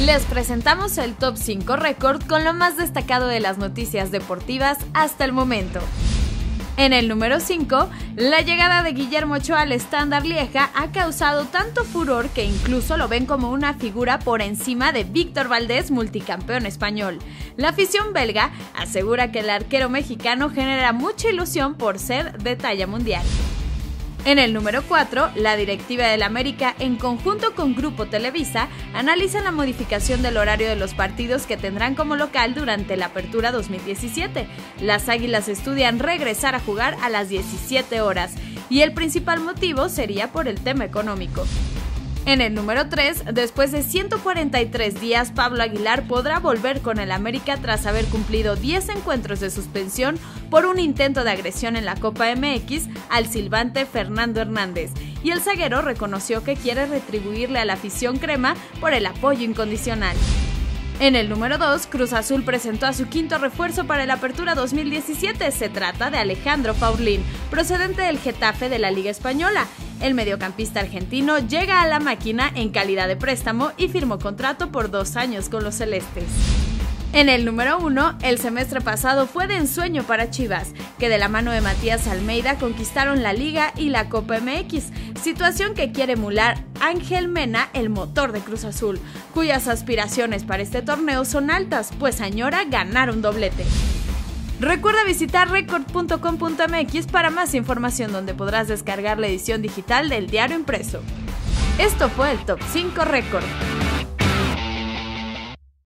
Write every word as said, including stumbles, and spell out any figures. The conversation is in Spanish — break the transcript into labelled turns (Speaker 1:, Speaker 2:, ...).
Speaker 1: Les presentamos el Top cinco Récord con lo más destacado de las noticias deportivas hasta el momento. En el número cinco, la llegada de Guillermo Ochoa al Standard Lieja ha causado tanto furor que incluso lo ven como una figura por encima de Víctor Valdés, multicampeón español. La afición belga asegura que el arquero mexicano genera mucha ilusión por ser de talla mundial. En el número cuatro, la directiva del América, en conjunto con Grupo Televisa, analizan la modificación del horario de los partidos que tendrán como local durante la Apertura dos mil diecisiete. Las Águilas estudian regresar a jugar a las diecisiete horas, y el principal motivo sería por el tema económico. En el número tres, después de ciento cuarenta y tres días, Pablo Aguilar podrá volver con el América tras haber cumplido diez encuentros de suspensión por un intento de agresión en la Copa M X al silbante Fernando Hernández, y el zaguero reconoció que quiere retribuirle a la afición crema por el apoyo incondicional. En el número dos, Cruz Azul presentó a su quinto refuerzo para la Apertura dos mil diecisiete. Se trata de Alejandro Paulín, procedente del Getafe de la Liga Española. El mediocampista argentino llega a la máquina en calidad de préstamo y firmó contrato por dos años con los celestes. En el número uno, el semestre pasado fue de ensueño para Chivas, que de la mano de Matías Almeida conquistaron la Liga y la Copa M X, situación que quiere emular Ángel Mena, el motor de Cruz Azul, cuyas aspiraciones para este torneo son altas, pues añora ganar un doblete. Recuerda visitar record punto com punto m x para más información, donde podrás descargar la edición digital del diario impreso. Esto fue el Top cinco Récord.